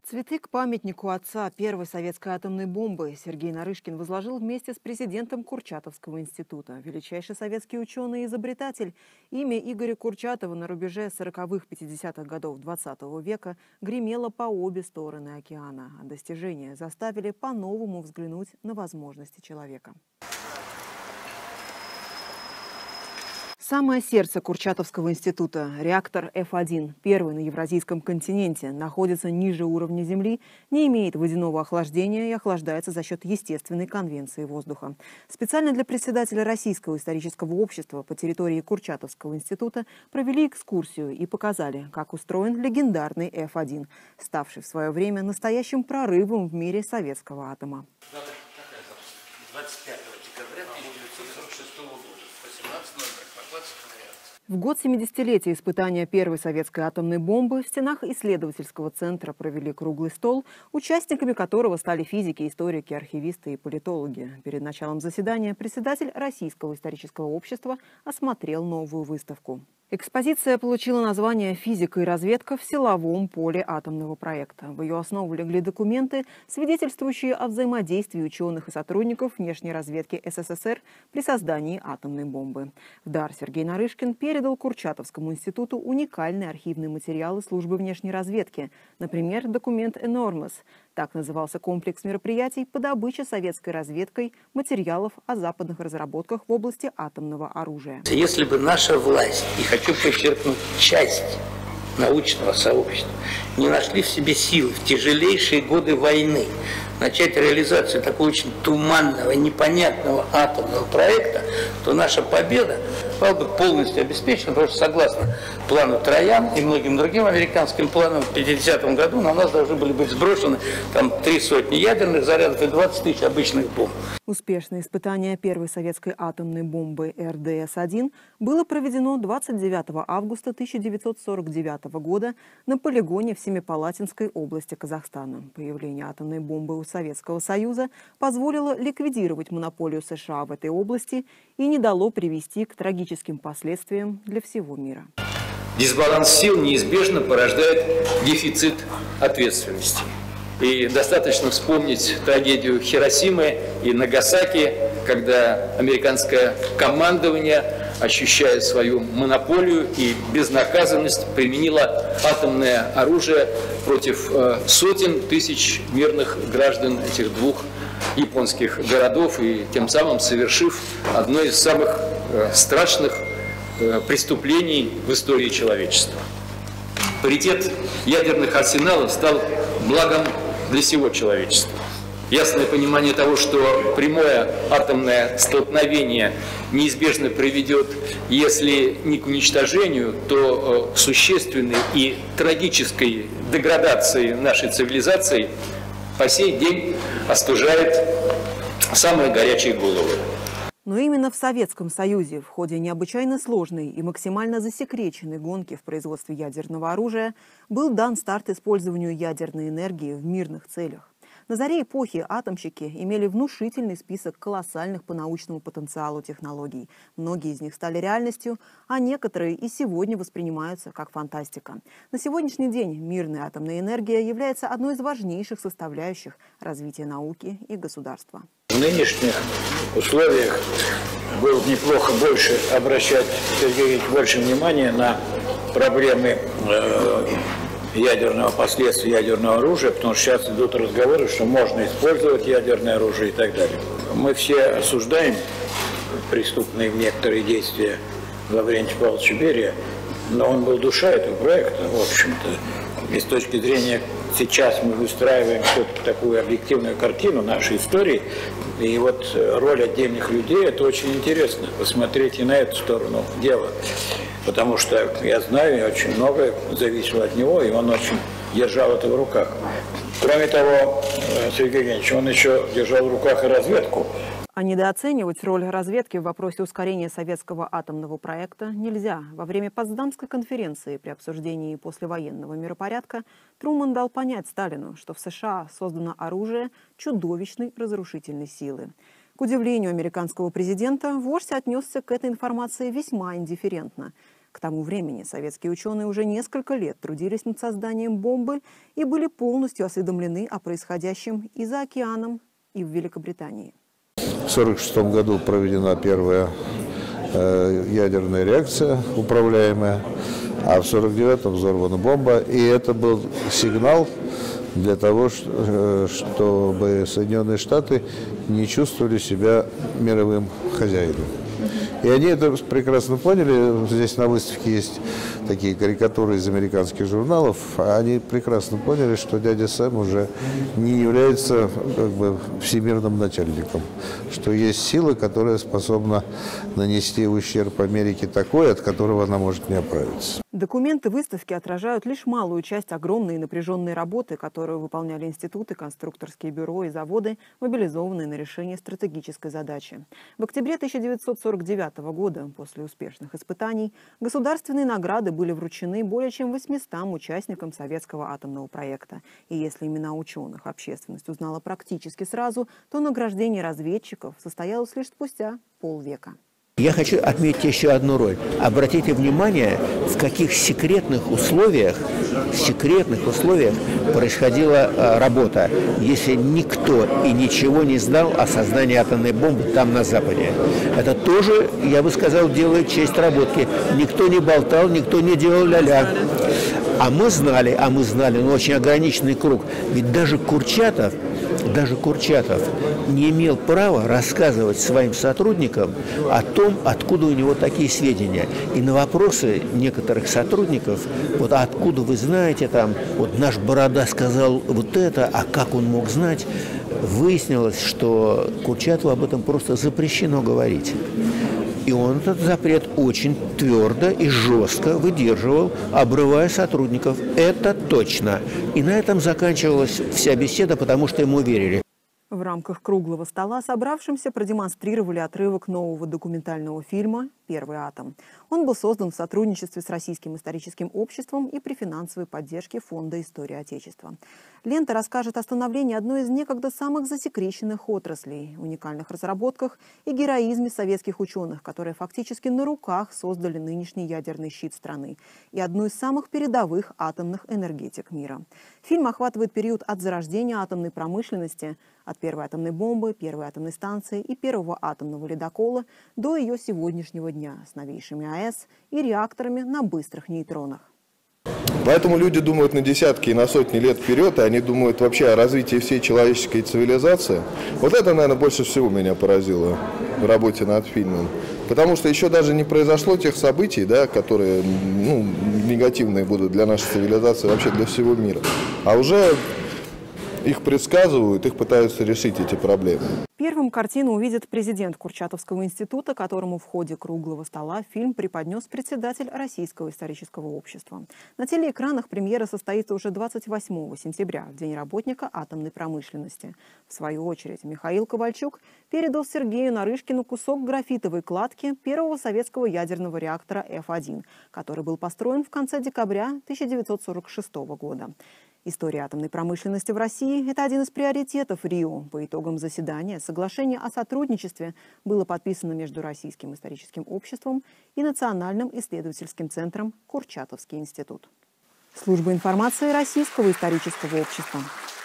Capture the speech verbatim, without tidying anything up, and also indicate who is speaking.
Speaker 1: Цветы к памятнику отца первой советской атомной бомбы Сергей Нарышкин возложил вместе с президентом Курчатовского института. Величайший советский ученый и изобретатель. Имя Игоря Курчатова на рубеже сороковых-пятидесятых годов двадцатого века гремело по обе стороны океана, а достижения заставили по-новому взглянуть на возможности человека. Самое сердце Курчатовского института, реактор эф один, первый на Евразийском континенте, находится ниже уровня Земли, не имеет водяного охлаждения и охлаждается за счет естественной конвенции воздуха. Специально для председателя Российского исторического общества по территории Курчатовского института провели экскурсию и показали, как устроен легендарный эф один, ставший в свое время настоящим прорывом в мире советского атома.
Speaker 2: двадцать пятого декабря тысяча девятьсот сорок шестого года, восемнадцать ноль ноль, покладская реакция.
Speaker 1: В год семидесятилетия испытания первой советской атомной бомбы в стенах исследовательского центра провели круглый стол, участниками которого стали физики, историки, архивисты и политологи. Перед началом заседания председатель Российского исторического общества осмотрел новую выставку. Экспозиция получила название «Физика и разведка в силовом поле атомного проекта». В ее основу легли документы, свидетельствующие о взаимодействии ученых и сотрудников внешней разведки эс эс эс эр при создании атомной бомбы. В дар Сергей Нарышкин передал Курчатовскому институту уникальные архивные материалы службы внешней разведки. Например, документ «Enormous». Так назывался комплекс мероприятий по добыче советской разведкой материалов о западных разработках в области атомного оружия.
Speaker 2: Если бы наша власть, и хочу подчеркнуть, часть научного сообщества, не нашли в себе силы в тяжелейшие годы войны начать реализацию такого очень туманного, непонятного атомного проекта, то наша победа была бы полностью обеспечена, потому что согласно плану Троян и многим другим американским планам в пятидесятом году на нас должны были быть сброшены там три сотни ядерных зарядов и двадцать тысяч обычных бомб.
Speaker 1: Успешное испытание первой советской атомной бомбы эр дэ эс один было проведено двадцать девятого августа тысяча девятьсот сорок девятого года на полигоне в Семипалатинской области Казахстана. Появление атомной бомбы у Советского Союза позволило ликвидировать монополию США в этой области и не дало привести к трагическим последствиям для всего мира.
Speaker 3: Дисбаланс сил неизбежно порождает дефицит ответственности. И достаточно вспомнить трагедию Хиросимы и Нагасаки, когда американское командование, ощущая свою монополию и безнаказанность, применило атомное оружие против э, сотен тысяч мирных граждан этих двух японских городов и тем самым совершив одно из самых э, страшных э, преступлений в истории человечества. Паритет ядерных арсеналов стал благом для всего человечества. Ясное понимание того, что прямое атомное столкновение неизбежно приведет, если не к уничтожению, то к существенной и трагической деградации нашей цивилизации, по сей день остужает самые горячие головы.
Speaker 1: Но именно в Советском Союзе в ходе необычайно сложной и максимально засекреченной гонки в производстве ядерного оружия был дан старт использованию ядерной энергии в мирных целях. На заре эпохи атомщики имели внушительный список колоссальных по научному потенциалу технологий. Многие из них стали реальностью, а некоторые и сегодня воспринимаются как фантастика. На сегодняшний день мирная атомная энергия является одной из важнейших составляющих развития науки и государства.
Speaker 4: В нынешних условиях было бы неплохо больше обращать, Сергей Ильич, больше внимания на проблемы э, ядерного последствия ядерного оружия, потому что сейчас идут разговоры, что можно использовать ядерное оружие и так далее. Мы все осуждаем преступные некоторые действия Лаврентия Павловича Берия, но он был душа этого проекта, в общем-то. И с точки зрения, сейчас мы выстраиваем все-таки такую объективную картину нашей истории, и вот роль отдельных людей, это очень интересно, посмотреть и на эту сторону дела. Потому что я знаю, и очень многое зависело от него, и он очень держал это в руках. Кроме того, Сергей Евгеньевич, он еще держал в руках и разведку.
Speaker 1: А недооценивать роль разведки в вопросе ускорения советского атомного проекта нельзя. Во время Потсдамской конференции при обсуждении послевоенного миропорядка Трумэн дал понять Сталину, что в США создано оружие чудовищной разрушительной силы. К удивлению американского президента, вождь отнесся к этой информации весьма индифферентно. К тому времени советские ученые уже несколько лет трудились над созданием бомбы и были полностью осведомлены о происходящем и за океаном, и в Великобритании.
Speaker 5: В сорок шестом году проведена первая э, ядерная реакция, управляемая, а в сорок девятом взорвана бомба. И это был сигнал для того, чтобы Соединенные Штаты не чувствовали себя мировым хозяином. И они это прекрасно поняли. Здесь на выставке есть такие карикатуры из американских журналов. Они прекрасно поняли, что дядя Сэм уже не является как бы всемирным начальником. Что есть сила, которая способна нанести ущерб Америке такой, от которого она может не оправиться.
Speaker 1: Документы выставки отражают лишь малую часть огромной и напряженной работы, которую выполняли институты, конструкторские бюро и заводы, мобилизованные на решение стратегической задачи. В октябре тысяча девятьсот сорок девятого года, после успешных испытаний, государственные награды были вручены более чем восьмистам участникам советского атомного проекта. И если имена ученых общественность узнала практически сразу, то награждение разведчиков состоялось лишь спустя полвека.
Speaker 6: Я хочу отметить еще одну роль. Обратите внимание, в каких секретных условиях, секретных условиях происходила работа, если никто и ничего не знал о создании атомной бомбы там на Западе. Это тоже, я бы сказал, делает честь работе. Никто не болтал, никто не делал ля-ля. А мы знали, а мы знали, но очень ограниченный круг. Ведь даже Курчатов, даже Курчатов не имел права рассказывать своим сотрудникам о том, откуда у него такие сведения. И на вопросы некоторых сотрудников, вот откуда вы знаете, там, вот наш Борода сказал вот это, а как он мог знать, выяснилось, что Курчатову об этом просто запрещено говорить. И он этот запрет очень твердо и жестко выдерживал, обрывая сотрудников. Это точно. И на этом заканчивалась вся беседа, потому что ему верили.
Speaker 1: В рамках круглого стола собравшимся продемонстрировали отрывок нового документального фильма «Первый атом». Он был создан в сотрудничестве с Российским историческим обществом и при финансовой поддержке Фонда истории Отечества. Лента расскажет о становлении одной из некогда самых засекреченных отраслей, уникальных разработках и героизме советских ученых, которые фактически на руках создали нынешний ядерный щит страны и одну из самых передовых атомных энергетик мира. Фильм охватывает период от зарождения атомной промышленности, от первой атомной бомбы, первой атомной станции и первого атомного ледокола до ее сегодняшнего дня с новейшими АЭС и реакторами на быстрых нейтронах.
Speaker 7: Поэтому люди думают на десятки и на сотни лет вперед, и они думают вообще о развитии всей человеческой цивилизации. Вот это, наверное, больше всего меня поразило в работе над фильмом. Потому что еще даже не произошло тех событий, да, которые ну, негативные будут для нашей цивилизации, вообще для всего мира. А уже их предсказывают, их пытаются решить эти проблемы.
Speaker 1: Первым картину увидит президент Курчатовского института, которому в ходе круглого стола фильм преподнес председатель Российского исторического общества. На телеэкранах премьера состоится уже двадцать восьмого сентября, в День работника атомной промышленности. В свою очередь Михаил Ковальчук передал Сергею Нарышкину кусок графитовой кладки первого советского ядерного реактора эф один, который был построен в конце декабря тысяча девятьсот сорок шестого года. История атомной промышленности в России – это один из приоритетов Рио. По итогам заседания соглашение о сотрудничестве было подписано между Российским историческим обществом и Национальным исследовательским центром Курчатовский институт. Служба информации Российского исторического общества.